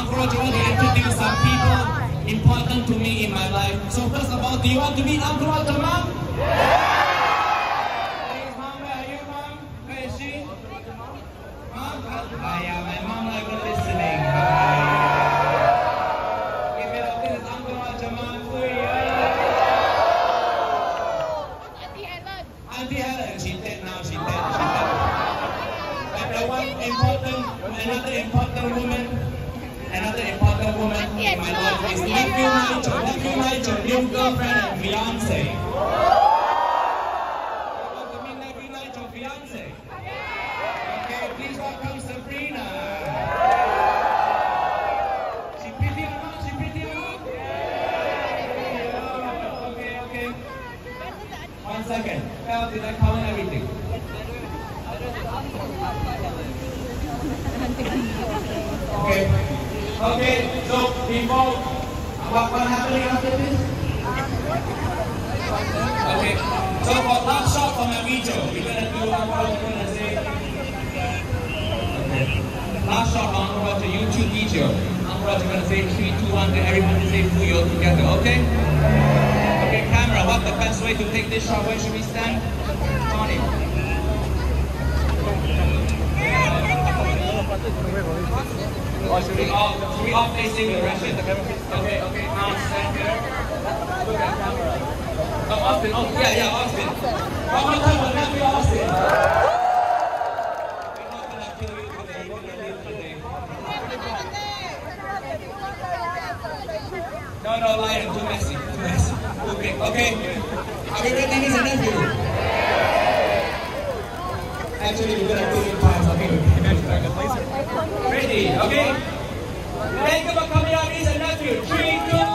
Uncle Roger want to introduce some people important to me in my life. So first of all, do you want to meet Uncle Roger, Mom? Hey, Mom, where are you, Mom? Where is she? Mom? Yeah, my mom like listening. Give it up, this is Uncle Roger, Mom. Auntie Helen, she's dead now, she's dead. And the another important woman in my life is nephew Nigel, new girlfriend and fiance. Want to meet nephew Nigel, fiance? Okay, please welcome Sabrina. She pretty or not? She pretty or not? Okay. 1 second. Well, did I count everything? Okay, so before, what happening after this? Okay, so for last shot for my video, we're gonna do we're gonna say. Okay, last shot on Roger YouTube video. I'm gonna say 3, 2, 1, then everybody say Fuyo together, okay? Okay, camera, what's the best way to take this shot? Where should we stand? Tony. Should we all facing the direction? Okay, now stand here. Look at camera. Oh, Austin, yeah, Austin. One more time, we'll have you, Austin. We're not gonna kill you today, we're gonna live today. No, Lion, too messy. Okay. Are we ready, niece and nephew? Actually, we're gonna do it fast, okay? Ready, okay? Thank you for coming out, niece and nephew. 3, 2,